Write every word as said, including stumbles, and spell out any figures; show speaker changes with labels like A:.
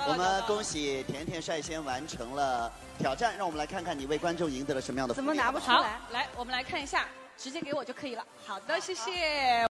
A: 我们恭喜甜甜率先完成了挑战，让我们来看看你为观众赢得了什么样的福利。
B: 怎么拿不出
C: 好
B: 来？
C: 来，我们来看一下，直接给我就可以了。好的，谢谢。